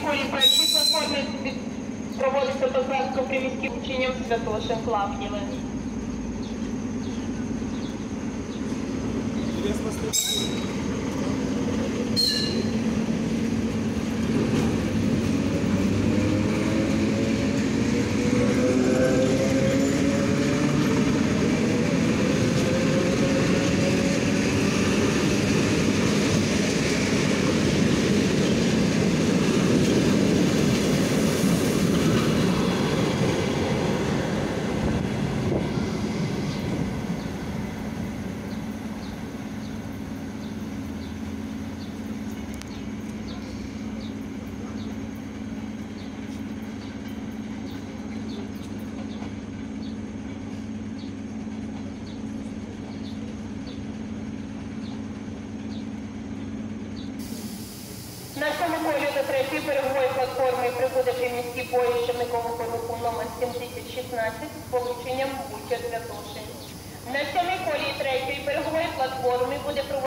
колії першій платформі проводиться посадка приміським ученням Святошин Клавдіви. На цьому колі до третьої берегової платформи прибуде приміський поїзд човникового руху номер 7016 з полученням Буча-Святошин. На цьому колі третьої берегової платформи буде проводитися